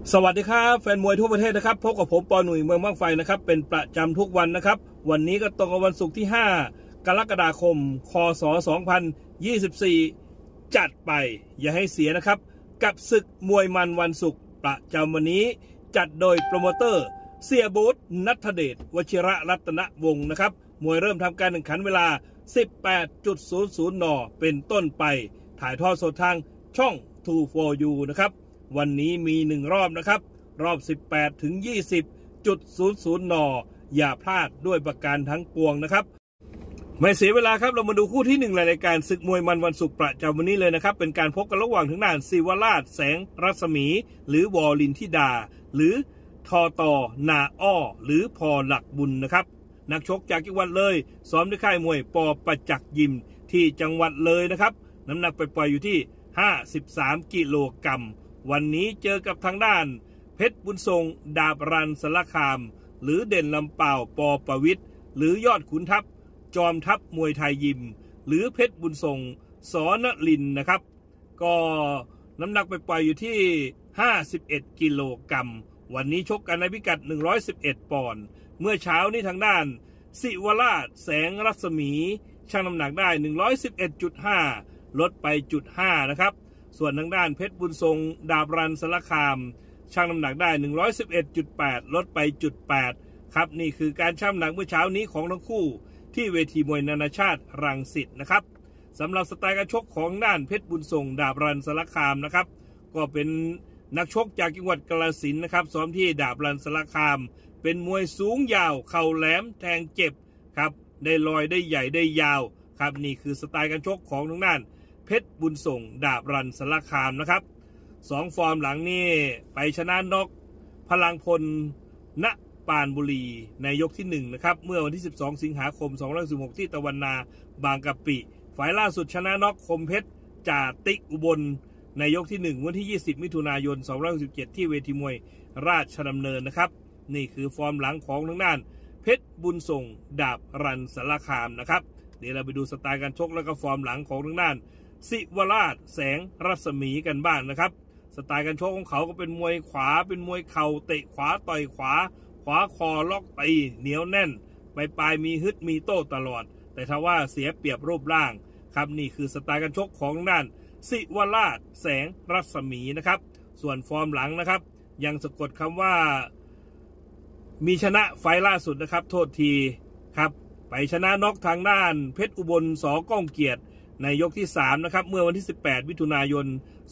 สวัสดีครับแฟนมวยทั่วประเทศนะครับพบกับผมปอหนุ่ยเมืองบ้างไฟนะครับเป็นประจำทุกวันนะครับวันนี้ก็ตรงกับวันศุกร์ที่5กรกฎาคมคศ2024จัดไปอย่าให้เสียนะครับกับศึกมวยมันวันศุกร์ประจำวันนี้จัดโดยโปรโมเตอร์เสียโบ๊ทณัฐเดชวชิระรัตนวงศ์นะครับมวยเริ่มทำการแข่งขันเวลา 18.00 น.เป็นต้นไปถ่ายทอดสดทางช่อง 2 4U นะครับวันนี้มี1รอบนะครับรอบ 18 ถึง 20.00 น.อย่าพลาดด้วยประการทั้งปวงนะครับไม่เสียเวลาครับเรามาดูคู่ที่1ในรายการศึกมวยมันวันศุกร์ประจำวันนี้เลยนะครับเป็นการพบกันระหว่างทางด้านศิวราชแสงรัศมีหรือวอลินทิดาหรือทอตอนาอ้อหรือพอหลักบุญนะครับนักชกจากจังหวัดเลยซ้อมที่ค่ายมวยปอประจักษ์ยิมที่จังหวัดเลยนะครับน้ำหนักไปปล่อยอยู่ที่53กิโลกรัมวันนี้เจอกับทางด้านเพชรบุญทรงดาบรันสารคามหรือเด่นลำเป่าปอประวิทย์หรือยอดขุนทัพจอมทัพมวยไทยยิมหรือเพชรบุญทรงสนลินนะครับก็น้ำหนักไปปล่อยอยู่ที่51กิโลกรัมวันนี้ชกกันในพิกัด111ปอนด์เมื่อเช้านี้ทางด้านศิวราชแสงรัศมีชั่งน้ำหนักได้ 111.5 ลดไป 0.5 นะครับส่วนทางด้านเพชรบุญทรงดาบรันสารคามชั่งน้ำหนักได้ 111.8 ลดไป 0.8 ครับนี่คือการชั่งน้ำหนักเมื่อเช้านี้ของทั้งคู่ที่เวทีมวยนานาชาติรังสิตนะครับสำหรับสไตล์การชกของด้านเพชรบุญทรงดาบรันสารคามนะครับก็เป็นนักชกจากจังหวัดกาฬสินธุ์นะครับซ้อมที่ดาบรันสารคามเป็นมวยสูงยาวเข่าแหลมแทงเจ็บครับได้ลอยได้ใหญ่ได้ยาวครับนี่คือสไตล์การชกของทางด้านเพชรบุญส่งดาบรันสารคามนะครับ2ฟอร์มหลังนี่ไปชนะน็อกพลังพลณปานบุรีในยกที่1นะครับเมื่อวันที่12สิงหาคม2516ที่ตะวันนาบางกะปิฝ่ายล่าสุดชนะน็อกคมเพชรจ่าติ๊กอุบลในยกที่1วันที่20มิถุนายน2517ที่เวทีมวยราชดำเนินนะครับนี่คือฟอร์มหลังของทางด้านเพชรบุญส่งดาบรันสารคามนะครับเดี๋ยวเราไปดูสไตล์การชกแล้วก็ฟอร์มหลังของทางด้านศิวราชแสงรัศมีกันบ้าง นะครับสไตล์การชกของเขาก็เป็นมวยขวาเป็นมวยเข่าเตะขวาต่อยขวาคอล็อกตีเหนียวแน่นปลายมีฮึดมีโต้ตลอดแต่ถ้าว่าเสียเปรียบรูปร่างครับนี่คือสไตล์การชกของด้านศิวราชแสงรัศมีนะครับส่วนฟอร์มหลังนะครับยังสะกดคำว่ามีชนะไฟล่าสุดนะครับโทษทีครับไปชนะน็อกทางด้านเพชรอุบลส.ก้องเกียรติในยกที่3นะครับเมื่อวันที่18มิถุนายน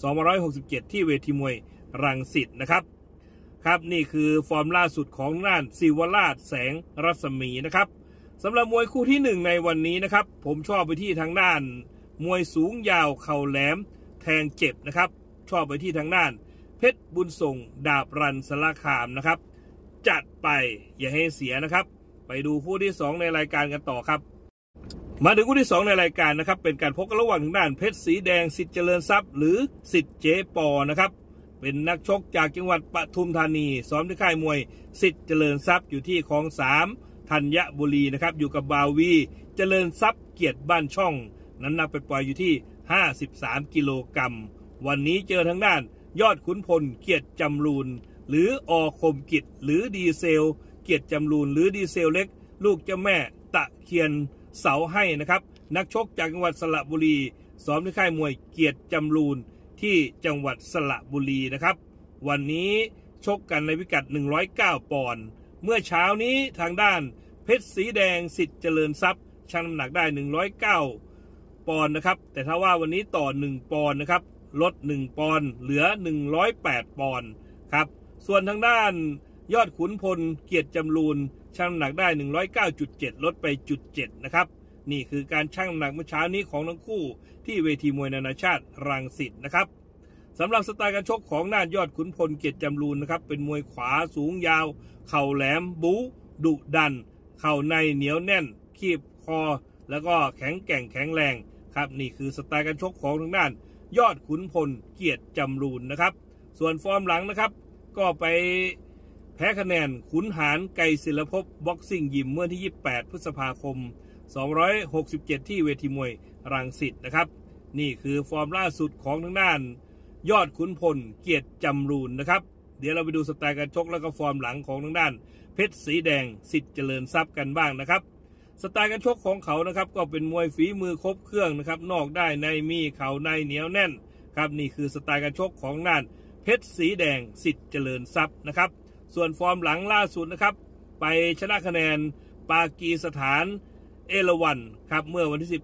2567ที่เวทีมวยรังสิตนะครับครับนี่คือฟอร์มล่าสุดของด้านศิวราชแสงรัศมีนะครับสำหรับมวยคู่ที่1ในวันนี้นะครับผมชอบไปที่ทางด้านมวยสูงยาวเข่าแหลมแทงเจ็บนะครับชอบไปที่ทางด้านเพชรบุญส่งดาบรันสารคามนะครับจัดไปอย่าให้เสียนะครับไปดูคู่ที่2ในรายการกันต่อครับมาถึงคู่ที่2ในรายการนะครับเป็นการพบกันระหว่างทางด้านเพชรสีแดงสิทธิ์เจริญทรัพย์หรือสิทธิ์เจ๊ปอนะครับเป็นนักชกจากจังหวัดปทุมธานีซ้อมที่ค่ายมวยสิทธิ์เจริญทรัพย์อยู่ที่คลอง3ธัญบุรีนะครับอยู่กับบาวีเจริญทรัพย์เกียรติบ้านช่องน้ำหนักไปปล่อยอยู่ที่53กิโลกรัมวันนี้เจอทางด้านยอดขุนพลเกียรติจำรูนหรืออคมกิจหรือดีเซลเกียรติจำรูนหรือดีเซลเล็กลูกเจ้าแม่ตะเคียนเสาให้นะครับนักชกจากจังหวัดสระบุรีซ้อมที่ค่ายมวยเกียรติจำรูนที่จังหวัดสระบุรีนะครับวันนี้ชกกันในพิกัด109ปอนด์เมื่อเช้านี้ทางด้านเพชรสีแดงสิทธิ์เจริญทรัพย์ชั่งน้ำหนักได้109ปอนด์นะครับแต่ถ้าว่าวันนี้ต่อ1ปอนด์นะครับลด1ปอนด์เหลือ108ปอนด์ครับส่วนทางด้านยอดขุนพลเกียรติจำรูนชั่งน้ำหนักได้ 109.7 ลดไป 0.7 นะครับนี่คือการชั่งน้ำหนักเมื่อเช้านี้ของทั้งคู่ที่เวทีมวยนานาชาติรังสิตนะครับสำหรับสไตล์การชกของด้านยอดขุนพลเกียรติจำรูนนะครับเป็นมวยขวาสูงยาวเข่าแหลมบู๊ดุดันเข่าในเหนียวแน่นคีบคอแล้วก็แข็งแกร่งแข็งแรงครับนี่คือสไตล์การชกของทางด้านยอดขุนพลเกียรติจำรูนนะครับส่วนฟอร์มหลังนะครับก็ไปแพ้คะแนนขุนหารไกรศิลภพบ็อกซิ่งยิมเมื่อที่28พฤษภาคม267ที่เวทีมวยรังสิตนะครับนี่คือฟอร์มล่าสุดของทางด้านยอดขุนพลเกียรติจำรูนนะครับเดี๋ยวเราไปดูสไตล์การชกแล้วก็ฟอร์มหลังของทางด้านเพชรสีแดงสิทธิ์เจริญทรัพย์กันบ้างนะครับสไตล์การชกของเขานะครับก็เป็นมวยฝีมือครบเครื่องนะครับนอกได้ในมีเข่าในเหนียวแน่นครับนี่คือสไตล์การชกของด้านเพชรสีแดงสิทธิ์เจริญทรัพย์นะครับส่วนฟอร์มหลังล่าสุดนะครับไปชนะคะแนนปากีสถานเอราวัณครับเมื่อวันที่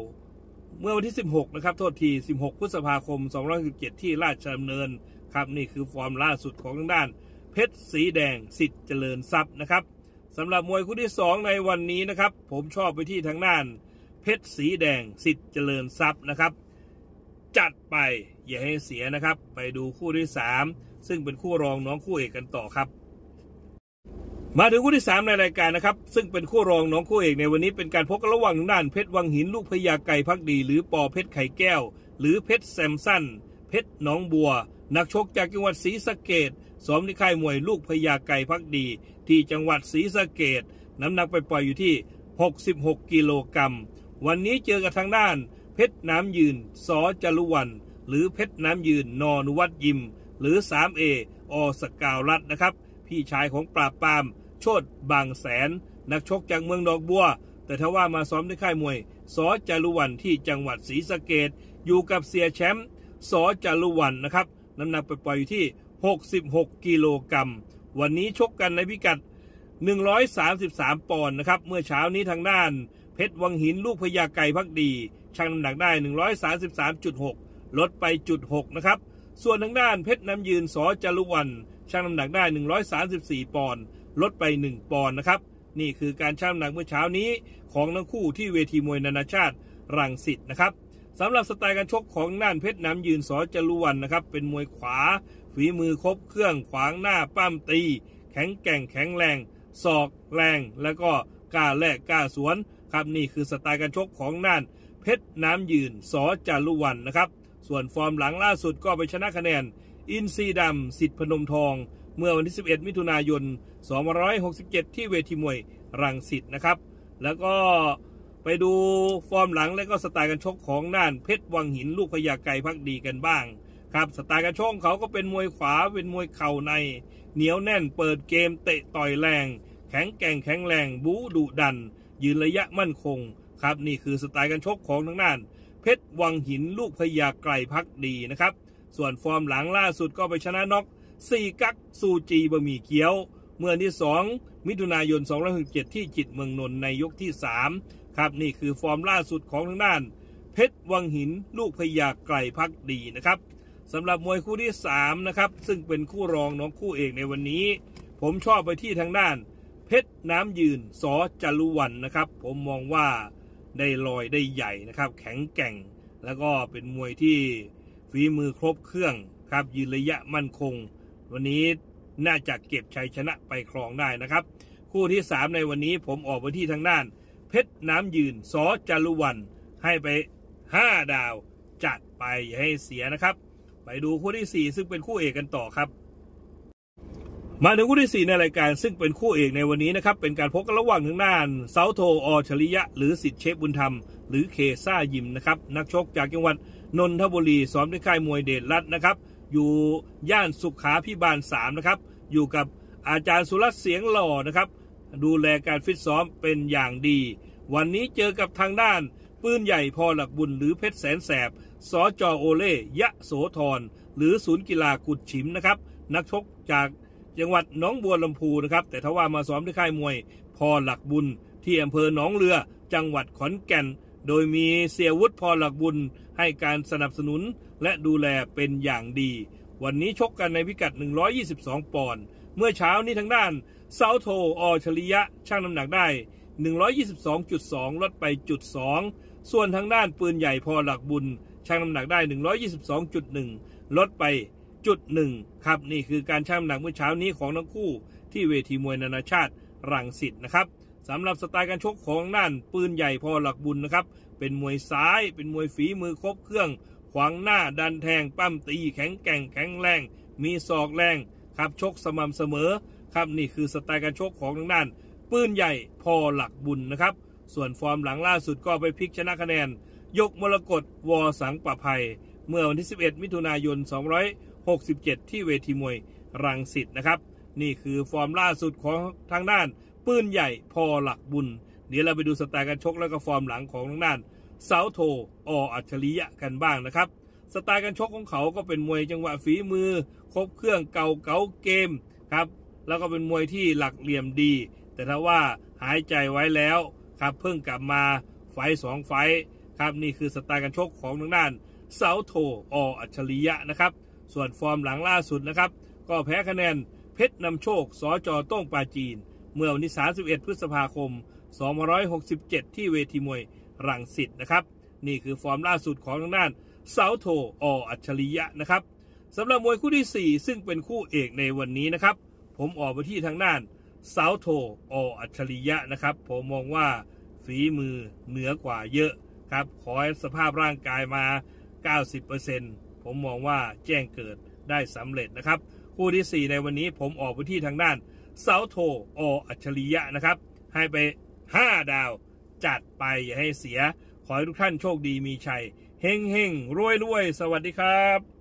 16นะครับโทษที16พฤษภาคม2517ที่ราชดำเนินครับนี่คือฟอร์มล่าสุดของทางด้านเพชรสีแดงสิทธิ์เจริญทรัพย์นะครับสำหรับมวยคู่ที่2ในวันนี้นะครับผมชอบไปที่ทางด้านเพชรสีแดงสิทธิ์เจริญทรัพย์นะครับจัดไปอย่าให้เสียนะครับไปดูคู่ที่3ซึ่งเป็นคู่รองน้องคู่เอกกันต่อครับมาถึงคู่ที่3ในรายการนะครับซึ่งเป็นคู่รองน้องคู่เอกในวันนี้เป็นการพบกันระหว่างด้านเพชรวังหินลูกพญาไก่พักดีหรือปอเพชรไข่แก้วหรือเพชรแซมสันเพชรหนองบัวนักชกจากจังหวัดศรีสะเกษซ้อมที่ค่ายมวยลูกพญาไก่พักดีที่จังหวัดศรีสะเกษน้ำหนักไปปล่อยอยู่ที่66กิโลกรัมวันนี้เจอกับทางด้านเพชรน้ำยืนสจารุวรรณหรือเพชรน้ำยืนนนุวัฒน์ยิมหรือ 3A อสกาวรัตน์นะครับพี่ชายของปราบปรามโชติบางแสนนักชกจากเมืองดอกบัวแต่ทว่ามาซ้อมที่ค่ายมวยสจารุวรรณที่จังหวัดศรีสะเกษอยู่กับเสียแชมป์สจารุวรรณนะครับน้ำหนักไปปล่อยอยู่ที่66กิโลกรัมวันนี้ชกกันในพิกัด133ปอนด์นะครับเมื่อเช้านี้ทางด้านเพชรวังหินลูกพญาไก่พักดีชั่งน้ำหนักได้133.6ลดไป0.6นะครับส่วนทางด้านเพชรน้ำยืนสจารุวรรณชั่งน้ำหนักได้134ปอนด์ลดไป1ปอนด์นะครับนี่คือการชั่งน้ำหนักเมื่อเช้านี้ของทั้งคู่ที่เวทีมวยนานาชาติรังสิตนะครับสำหรับสไตล์การชกของด้านเพชรน้ำยืนสจารุวรรณนะครับเป็นมวยขวาฝีมือครบเครื่องขวางหน้าปั้มตีแข็งแกร่งแข็งแรงศอกแรงแล้วก็กล้าแลกกล้าสวนครับนี่คือสไตล์การชกของด้านเพชรน้ำยืนสจารุวรรณนะครับส่วนฟอร์มหลังล่าสุดก็ไปชนะคะแนนอินทรีดำสิทธิพนมทองเมื่อวันที่11มิถุนายน2567ที่เวทีมวยรังสิตนะครับแล้วก็ไปดูฟอร์มหลังและก็สไตล์การชกของด้านเพชรวังหินลูกพญาไก่พักดีกันบ้างครับสไตล์การชกเขาก็เป็นมวยขวาเป็นมวยเข่าในเหนียวแน่นเปิดเกมเตะต่อยแรงแข็งแกร่งแข็งแรงบู๊ดุดันยืนระยะมั่นคงครับนี่คือสไตล์การชกของทางด้านเพชรวังหินลูกพญาไก่พักดีนะครับส่วนฟอร์มหลังล่าสุดก็ไปชนะน็อก4กั๊กซูจีบะหมี่เกี๊ยวเมื่อที่2มิถุนายน2567ที่จิตรเมืองนนท์ในยกที่3ครับนี่คือฟอร์มล่าสุดของทางด้านเพชรวังหินลูกพญาไก่พักดีนะครับสำหรับมวยคู่ที่3นะครับซึ่งเป็นคู่รองน้องคู่เอกในวันนี้ผมชอบไปที่ทางด้านเพชรน้ำยืนสจารุวรรณนะครับผมมองว่าได้ลอยได้ใหญ่นะครับแข็งแกร่งแล้วก็เป็นมวยที่ฝีมือครบเครื่องครับยืนระยะมั่นคงวันนี้น่าจะเก็บชัยชนะไปครองได้นะครับคู่ที่3ในวันนี้ผมออกไปที่ทางด้านเพชรน้ำยืนสจารุวรรณให้ไป5ดาวจัดไปอย่าให้เสียนะครับไปดูคู่ที่4ซึ่งเป็นคู่เอกกันต่อครับมาถึงคู่ที่4ในรายการซึ่งเป็นคู่เอกในวันนี้นะครับเป็นการพบกันระหว่างทางด้านเซาโทอชริยะหรือสิทธิเชฟบุญธรรมหรือเคซ่ายิมนะครับนักชกจากจังหวัดนนทบุรีซ้อมที่ค่ายมวยเดชรัตน์นะครับอยู่ย่านสุขาพิบาล3นะครับอยู่กับอาจารย์สุรัตน์เสียงหล่อนะครับดูแลการฟิตซ้อมเป็นอย่างดีวันนี้เจอกับทางด้านปืนใหญ่พอหลักบุญหรือเพชรแสนแสบสจโอเล่ยะโสธรหรือศูนย์กีฬากุดฉิมนะครับนักชกจากจังหวัดหนองบัวลำพูนะครับแต่ทว่ามาซ้อมที่ค่ายมวยพอหลักบุญที่อำเภอหนองเรือจังหวัดขอนแก่นโดยมีเสียวุฒิพอหลักบุญให้การสนับสนุนและดูแลเป็นอย่างดีวันนี้ชกกันในพิกัด122ปอนด์เมื่อเช้านี้ทางด้านเซาโทอชริยะชั่งน้ำหนักได้122.2ลดไป0.2ส่วนทางด้านปืนใหญ่พอหลักบุญชั่งน้ำหนักได้122.1ลดไป0.1ครับนี่คือการชั่งน้ำหนักเมื่อเช้านี้ของทั้งคู่ที่เวทีมวยนานาชาติรังสิตนะครับสำหรับสไตล์การชกของด้านปืนใหญ่พอหลักบุญนะครับเป็นมวยซ้ายเป็นมวยฝีมือครบเครื่องขวางหน้าดันแทงปั้มตีแข็งแกร่งแข็งแรงมีศอกแรงครับชกสม่ำเสมอครับนี่คือสไตล์การชกของทางด้านปืนใหญ่พอหลักบุญนะครับส่วนฟอร์มหลังล่าสุดก็ไปพลิกชนะคะแนนยกมรกตวสังประภัยเมื่อวันที่11มิถุนายน2567ที่เวทีมวยรังสิตนะครับนี่คือฟอร์มล่าสุดของทางด้านปืนใหญ่พอหลักบุญเดี๋ยวเราไปดูสไตล์การชกแล้วก็ฟอร์มหลังของทางด้านเสาโทอัจฉริยะกันบ้างนะครับสไตล์การชกของเขาก็เป็นมวยจังหวะฝีมือครบเครื่องเก่าเกมครับแล้วก็เป็นมวยที่หลักเหลี่ยมดีแต่ถ้าว่าหายใจไว้แล้วครับเพิ่งกลับมาไฟ2 ไฟครับนี่คือสไตล์การชกของทางด้านเสาโทอัจฉริยะนะครับส่วนฟอร์มหลังล่าสุดนะครับก็แพ้คะแนนเพชรนำโชคสจ.โต้งปราจีนเมื่อวันที่31 พฤษภาคม 2567 ที่เวทีมวยรังสิตนะครับนี่คือฟอร์มล่าสุดของทางด้านเสาโทอัจฉริยะนะครับสำหรับมวยคู่ที่4ซึ่งเป็นคู่เอกในวันนี้นะครับผมออกไปที่ทางด้านเสาโทอัจฉริยะนะครับผมมองว่าฝีมือเหนือกว่าเยอะครับขอให้สภาพร่างกายมา 90% ผมมองว่าแจ้งเกิดได้สำเร็จนะครับคู่ที่4ในวันนี้ผมออกไปที่ทางด้านเสาโทอัจฉริยะนะครับให้ไป5 ดาวจัดไปอย่าให้เสียขอให้ทุกท่านโชคดีมีชัยเฮงรวยสวัสดีครับ